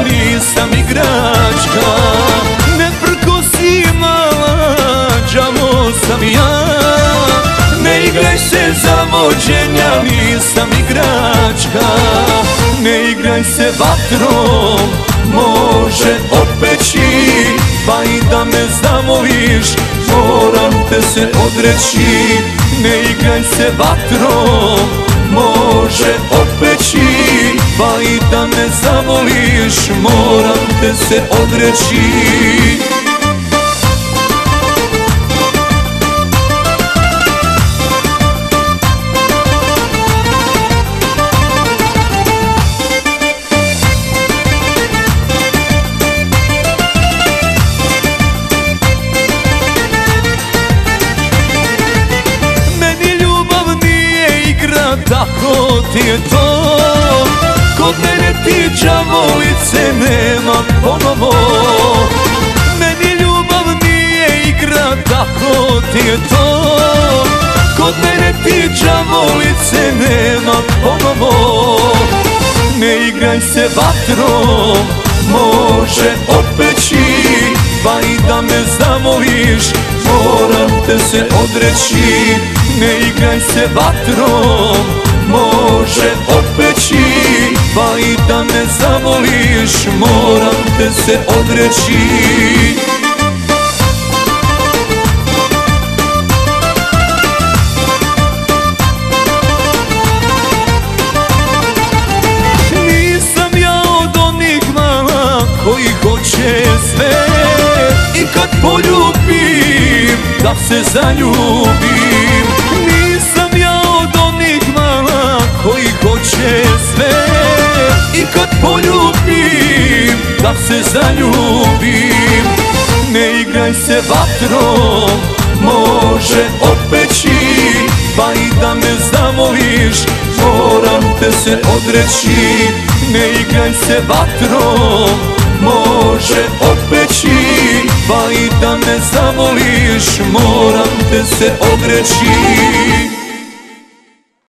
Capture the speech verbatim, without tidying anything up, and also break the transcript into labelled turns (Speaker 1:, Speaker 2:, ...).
Speaker 1: nisam igračka. Ne prkosi mala, đavo sam ja. Ne igraj se za vođenja, nisam igračka. Ne igraj se vatrom, može opeći. Pa i da me zavoliš, moram te se odreći. Ne igraj se vatrom, može opeći. Pa i da me zavoliš, moram te se odreći. Tako ti je to, kod mene ti đavolice nema ponovo. Meni ljubav nije igra, tako ti je to, kod mene ti đavolice nema ponovo. Ne igraj se vatrom, može opeći. Pa i da me zavoliš, moram te se odreći. Ne igraj se vatrom, može opeći. Pa i da me zavoliš, moram te se odreći. Nisam ja od onih mala koji hoće sve. I kad poljubim, da se zaljubim. Nisam ja od onih mala koji hoće sve. I kad poljubim, da se zaljubim. Ne igraj se vatrom, može opeći. Pa i da me zavoliš, moram te se odreći. Ne igraj se vatrom, može opeći. Pa i da me zavoliš, moram te se odreći.